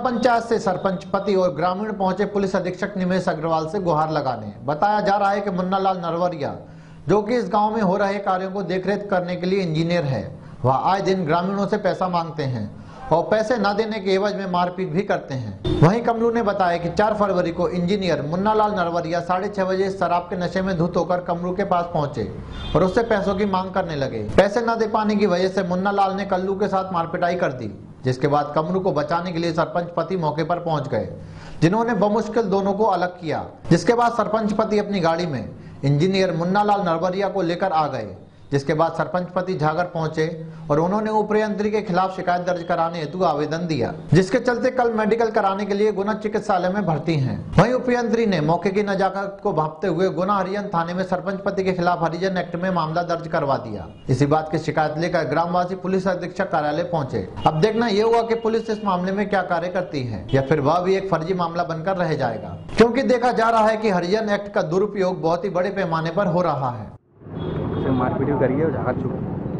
पंचायत से सरपंच पति और ग्रामीण पहुंचे पुलिस अधीक्षक निमेश अग्रवाल से गुहार लगाने। बताया जा रहा है कि मुन्नालाल नरवरिया, जो कि इस गांव में हो रहे कार्यों को देखरेख करने के लिए इंजीनियर है, वह आए दिन ग्रामीणों से पैसा मांगते हैं और पैसे न देने के एवज में मारपीट भी करते हैं। वहीं कमलू ने बताया कि 4 फरवरी को इंजीनियर मुन्नालाल नरवरिया 6:30 बजे शराब के नशे में धुत होकर कमलू के पास पहुंचे और उससे पैसों की मांग करने लगे। पैसे न दे पाने की वजह से मुन्नालाल ने कल्लू के साथ मारपिटाई कर दी, जिसके बाद कमरू को बचाने के लिए सरपंच पति मौके पर पहुंच गए, जिन्होंने बमुश्किल दोनों को अलग किया। जिसके बाद सरपंच पति अपनी गाड़ी में इंजीनियर मुन्नालाल नरवरिया को लेकर आ गए, जिसके बाद सरपंच पति झागर पहुंचे और उन्होंने उपयंत्री के खिलाफ शिकायत दर्ज कराने हेतु आवेदन दिया, जिसके चलते कल मेडिकल कराने के लिए गुना चिकित्सालय में भर्ती हैं। वहीं उपयंत्री ने मौके की नजाकत को भांपते हुए गुना हरिजन थाने में सरपंच पति के खिलाफ हरिजन एक्ट में मामला दर्ज करवा दिया। इसी बात की शिकायत लेकर ग्रामवासी पुलिस अधीक्षक कार्यालय पहुंचे। अब देखना ये हुआ कि पुलिस इस मामले में क्या कार्य करती है या फिर वह भी एक फर्जी मामला बनकर रह जाएगा, क्योंकि देखा जा रहा है कि हरिजन एक्ट का दुरुपयोग बहुत ही बड़े पैमाने पर हो रहा है। मारपीट भी करिए और झाड़ चुप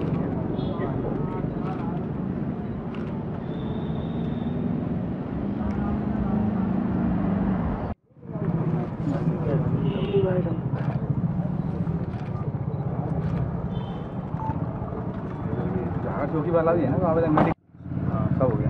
झाड़ चौकी वाला भी है ना, आवेदन सब हो गया।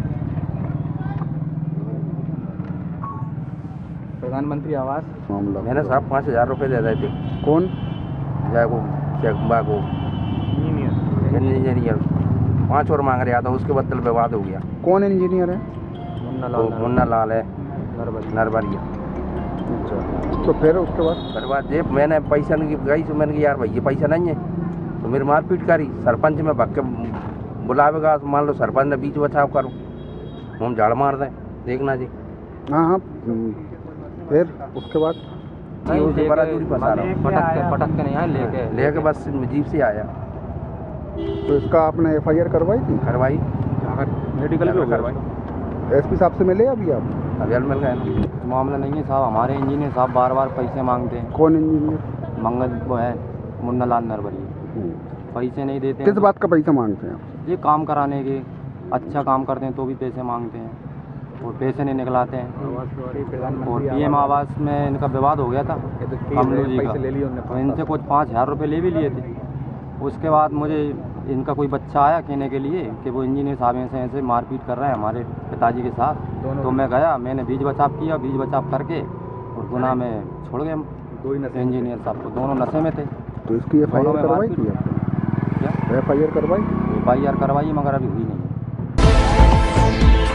प्रधानमंत्री आवास मामला मैंने साहब 5,000 रुपये दे रहे थे। कौन जाएगो को इंजीनियर 5 और मांग रहा था, उसके बदल विवाद हो गया। कौन इंजीनियर है? मुन्नालाल है नरवरिया। अच्छा, तो फिर उसके बाद जब मैंने पैसा नहीं गई तो मैंने कहा यार भाई ये पैसा नहीं है, तो मेरी मारपीट करी। सरपंच में भग के बुलावेगा, मान लो सरपंच ने बीच बचाव करो, हम झाड़ मार दें, देखना जी। हाँ, फिर उसके बाद बड़ा दूरी फंसा रहा, पटक के नहीं आया, लेके बस जीप से आया। तो इसका आपने FIR करवाई थी? करवाई, मेडिकल भी करवाई। SP साहब से मिले अभी आप? अभी मिल गए। मामला नहीं है साहब, हमारे इंजीनियर साहब बार पैसे मांगते हैं। कौन इंजीनियर? मंगल वो है मुन्नालाल नरवरिया, पैसे नहीं देते। किस बात का पैसा मांगते हैं? ये काम कराने के, अच्छा काम करते हैं तो भी पैसे मांगते हैं और पैसे नहीं निकलाते हैं। और PM आवास में इनका विवाद हो गया था कमलू जी का, तो इनसे कुछ 5,000 रुपये ले भी लिए थे। उसके बाद मुझे इनका कोई बच्चा आया कहने के लिए कि वो इंजीनियर साहब ऐसे मारपीट कर रहे हैं हमारे पिताजी के साथ, तो मैं गया, मैंने बीच बचाव किया, बीच बचाव करके और गुना में छोड़ गए इंजीनियर साहब को। दोनों नशे में थे। तो इसकी FIR करवाई थी? क्या FIR करवाई? FIR करवाई मगर अभी हुई नहीं।